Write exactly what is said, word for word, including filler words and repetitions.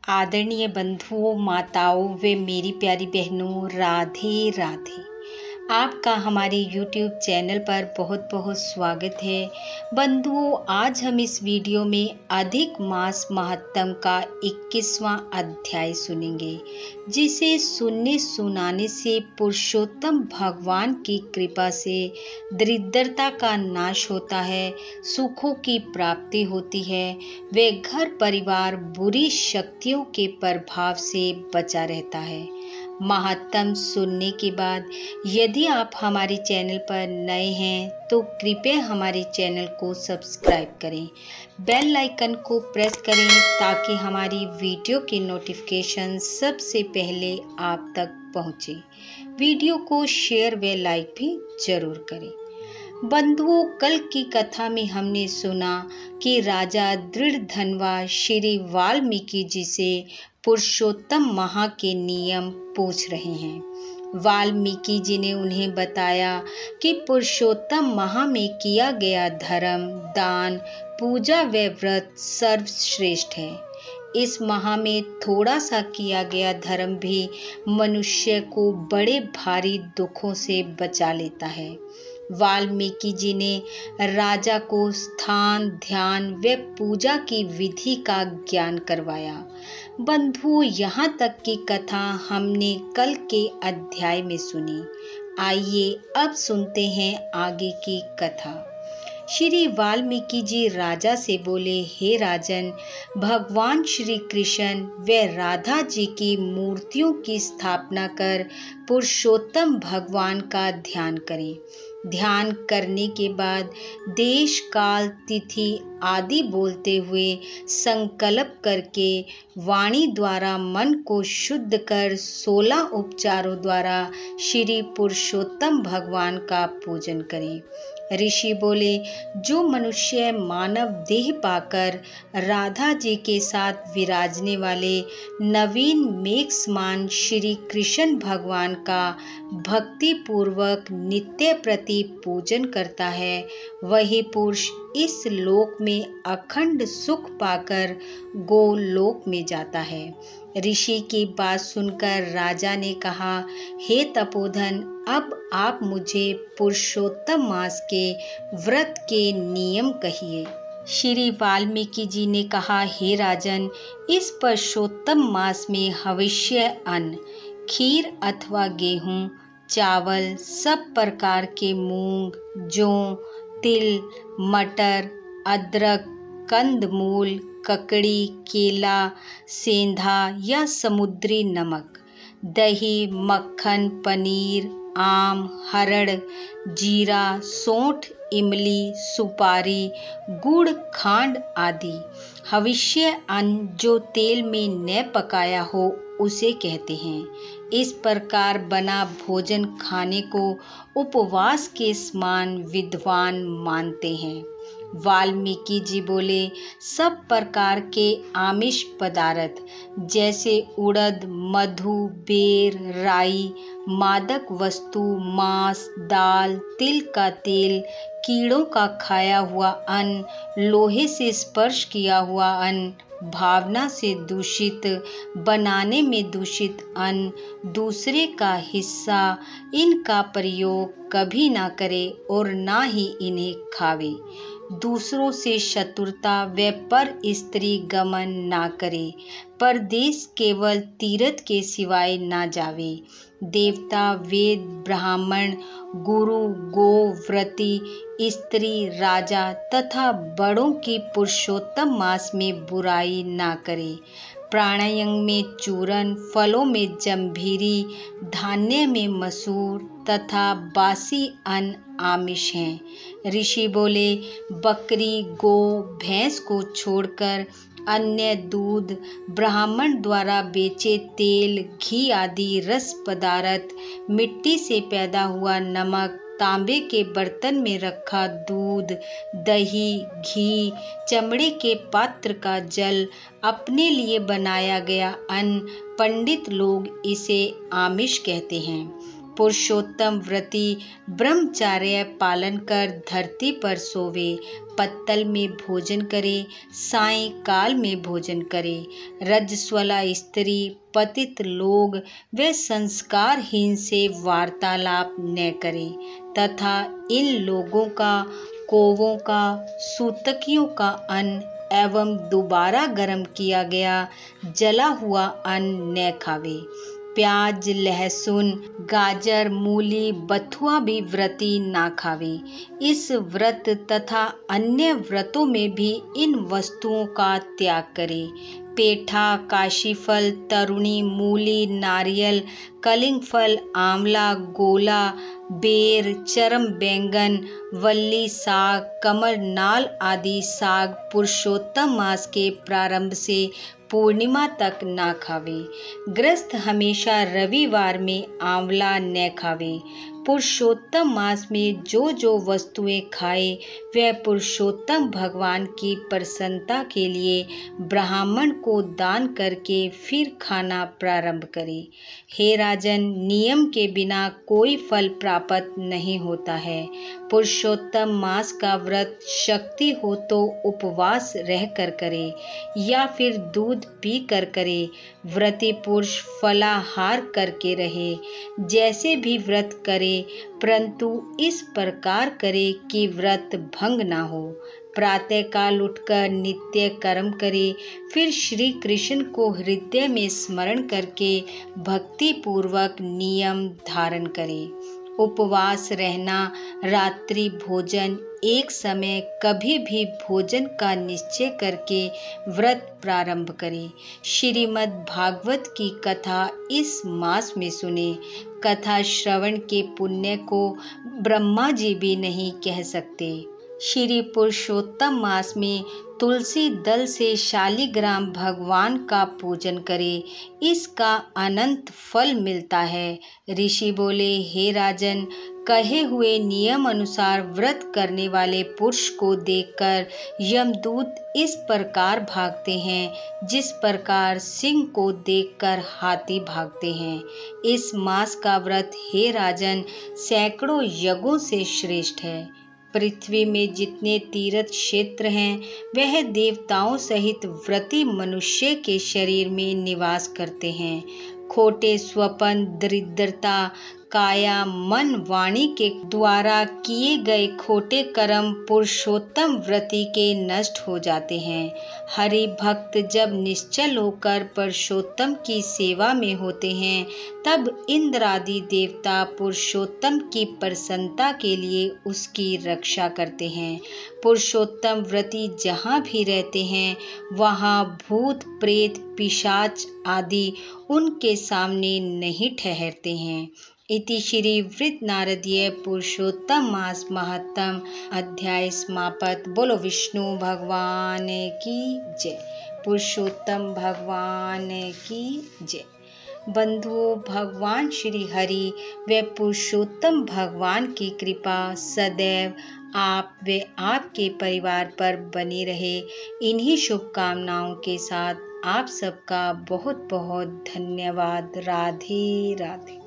आदरणीय बंधुओं, माताओं व मेरी प्यारी बहनों, राधे राधे। आपका हमारे यूट्यूब चैनल पर बहुत बहुत स्वागत है। बंधुओं, आज हम इस वीडियो में अधिक मास महात्म का इक्कीसवां अध्याय सुनेंगे, जिसे सुनने सुनाने से पुरुषोत्तम भगवान की कृपा से दरिद्रता का नाश होता है, सुखों की प्राप्ति होती है, वे घर परिवार बुरी शक्तियों के प्रभाव से बचा रहता है। महात्म सुनने के बाद यदि आप हमारे चैनल पर नए हैं तो कृपया हमारे चैनल को सब्सक्राइब करें, बेल आइकन को प्रेस करें ताकि हमारी वीडियो के नोटिफिकेशन सबसे पहले आप तक पहुंचे। वीडियो को शेयर व लाइक भी जरूर करें। बंधुओं, कल की कथा में हमने सुना कि राजा दृढ़धनवा श्री वाल्मीकि जी से पुरुषोत्तम माह के नियम पूछ रहे हैं। वाल्मीकि जी ने उन्हें बताया कि पुरुषोत्तम माह में किया गया धर्म, दान, पूजा व व्रत सर्वश्रेष्ठ है। इस माह में थोड़ा सा किया गया धर्म भी मनुष्य को बड़े भारी दुखों से बचा लेता है। वाल्मीकि जी ने राजा को स्थान, ध्यान व पूजा की विधि का ज्ञान करवाया। बंधुओं, यहाँ तक की कथा हमने कल के अध्याय में सुनी। आइए अब सुनते हैं आगे की कथा। श्री वाल्मीकि जी राजा से बोले, हे राजन, भगवान श्री कृष्ण व राधा जी की मूर्तियों की स्थापना कर पुरुषोत्तम भगवान का ध्यान करें। ध्यान करने के बाद देश, काल, तिथि आदि बोलते हुए संकल्प करके वाणी द्वारा मन को शुद्ध कर सोलह उपचारों द्वारा श्री पुरुषोत्तम भगवान का पूजन करें। ऋषि बोले, जो मनुष्य मानव देह पाकर राधा जी के साथ विराजने वाले नवीन मेघ समान श्री कृष्ण भगवान का भक्ति पूर्वक नित्य प्रति पूजन करता है, वही पुरुष इस लोक में अखंड सुख पाकर गोलोक में जाता है। ऋषि की बात सुनकर राजा ने कहा, हे तपोधन, अब आप मुझे पुरुषोत्तम मास के व्रत के नियम कहिए। श्री वाल्मीकि जी ने कहा, हे राजन, इस पुरुषोत्तम मास में हविष्य अन्न, खीर अथवा गेहूं, चावल, सब प्रकार के मूंग, जौ, तिल, मटर, अदरक, कंदमूल, ककड़ी, केला, सेंधा या समुद्री नमक, दही, मक्खन, पनीर, आम, हरड़, जीरा, सौंठ, इमली, सुपारी, गुड़, खांड आदि हविष्य अन्न जो तेल में न पकाया हो उसे कहते हैं। इस प्रकार बना भोजन खाने को उपवास के समान विद्वान मानते हैं। वाल्मीकि जी बोले, सब प्रकार के आमिष पदार्थ जैसे उड़द, मधु, बेर, राई, मादक वस्तु, मांस, दाल, तिल का तेल, कीड़ों का खाया हुआ अन्न, लोहे से स्पर्श किया हुआ अन्न, भावना से दूषित, बनाने में दूषित अन्न, दूसरे का हिस्सा, इनका प्रयोग कभी ना करे और ना ही इन्हें खावे। दूसरों से शत्रुता व पर स्त्री गमन ना करे। परदेश केवल तीर्थ के सिवाय ना जावे। देवता, वेद, ब्राह्मण, गुरु, गो, व्रती, स्त्री, राजा तथा बड़ों की पुरुषोत्तम मास में बुराई ना करे। प्राणायाम में चूरन, फलों में जम्भीरी, धान्य में मसूर तथा बासी अन्न आमिष हैं। ऋषि बोले, बकरी, गो, भैंस को छोड़कर अन्य दूध, ब्राह्मण द्वारा बेचे तेल, घी आदि रस पदार्थ, मिट्टी से पैदा हुआ नमक, तांबे के बर्तन में रखा दूध, दही, घी, चमड़े के पात्र का जल, अपने लिए बनाया गया अन्न, पंडित लोग इसे आमिष कहते हैं। पुरुषोत्तम व्रती ब्रह्मचार्य पालन कर धरती पर सोवे, पत्तल में भोजन करे, सायंकाल में भोजन करे। रजस्वला स्त्री, पतित लोग व संस्कारहीन से वार्तालाप न करे तथा इन लोगों का, कौवों का, सूतकियों का अन्न एवं दोबारा गर्म किया गया जला हुआ अन्न न खावे। प्याज, लहसुन, गाजर, मूली, बथुआ भी व्रती ना खावे। इस व्रत तथा अन्य व्रतों में भी इन वस्तुओं का त्याग करे। पेठा, काशीफल, तरुणी, मूली, नारियल, कलिंग फल, आंवला, गोला, बेर, चरम बैंगन, वल्ली साग, कमर नाल आदि साग पुरुषोत्तम मास के प्रारंभ से पूर्णिमा तक ना खावे। गृहस्थ हमेशा रविवार में आंवला न खावे। पुरुषोत्तम मास में जो जो वस्तुएं खाए वह पुरुषोत्तम भगवान की प्रसन्नता के लिए ब्राह्मण को दान करके फिर खाना प्रारंभ करे। हे राजन, नियम के बिना कोई फल प्राप्त नहीं होता है। पुरुषोत्तम मास का व्रत शक्ति हो तो उपवास रह कर करे या फिर दूध पी कर करे। व्रती पुरुष फलाहार करके रहे, जैसे भी व्रत करे, परंतु इस प्रकार करे कि व्रत भंग ना हो। प्रातः काल उठकर नित्य कर्म करे, फिर श्री कृष्ण को हृदय में स्मरण करके भक्ति पूर्वक नियम धारण करे। उपवास रहना, रात्रि भोजन, एक समय कभी भी भोजन का निश्चय करके व्रत प्रारंभ करे। श्रीमद् भागवत की कथा इस मास में सुने। कथा श्रवण के पुण्य को ब्रह्मा जी भी नहीं कह सकते। श्री पुरुषोत्तम मास में तुलसी दल से शालिग्राम भगवान का पूजन करे, इसका अनंत फल मिलता है। ऋषि बोले, हे राजन, कहे हुए नियम अनुसार व्रत करने वाले पुरुष को देखकर यमदूत इस प्रकार भागते हैं जिस प्रकार सिंह को देखकर हाथी भागते हैं। इस मास का व्रत, हे राजन, सैकड़ों यज्ञों से श्रेष्ठ है। पृथ्वी में जितने तीर्थ क्षेत्र हैं वह देवताओं सहित व्रती मनुष्य के शरीर में निवास करते हैं। खोटे स्वपन, दरिद्रता, काया, मन, वाणी के द्वारा किए गए खोटे कर्म पुरुषोत्तम व्रती के नष्ट हो जाते हैं। हरि भक्त जब निश्चल होकर पुरुषोत्तम की सेवा में होते हैं तब इंद्र आदि देवता पुरुषोत्तम की प्रसन्नता के लिए उसकी रक्षा करते हैं। पुरुषोत्तम व्रती जहाँ भी रहते हैं वहाँ भूत, प्रेत, पिशाच आदि उनके सामने नहीं ठहरते हैं। इति श्री वृत नारदीय पुरुषोत्तम मास महत्तम अध्याय समाप्त। बोलो विष्णु भगवान की जय। पुरुषोत्तम भगवान की जय। बंधुओं, भगवान श्री हरि व पुरुषोत्तम भगवान की कृपा सदैव आप व आपके परिवार पर बनी रहे। इन्हीं शुभकामनाओं के साथ आप सबका बहुत बहुत धन्यवाद। राधे राधे।